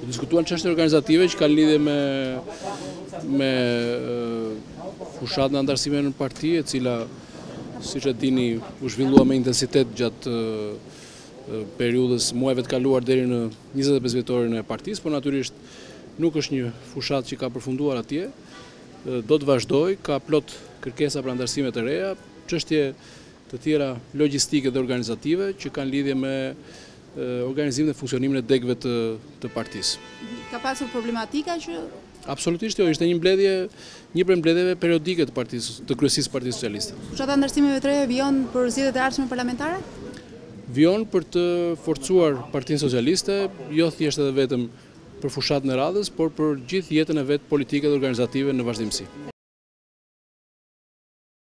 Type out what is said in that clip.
Diskutuan çështje organizative që kanë lidhje me fushatën e antarësimeve në parti, e cila, siç e dini, u zhvillua me intensitet gjatë periudhës muajve të kaluar deri në 25 vjetorin e partisë, por natyrisht nuk është një fushatë që ka përfunduar atje. Do të vazhdoj, ka plot kërkesa për antarësime të reja, çështje të tjera logjistike dhe organizative që kanë lidhje me organizimin dhe funksionimin e degëve të partisë. Ka pasur problematika që... Absolutisht jo, ishte një prej mbledhjeve periodike të partisë, të kryesisë së Partisë Socialiste. Fushata e antarësimeve të reja vijon për zgjedhjet e ardhshme parlamentare? Vijon për të forcuar Partinë Socialiste, jo thjesht edhe vetëm për fushatën e radhës, por për gjithë jetën e vet politike dhe organizative në vazhdimsi.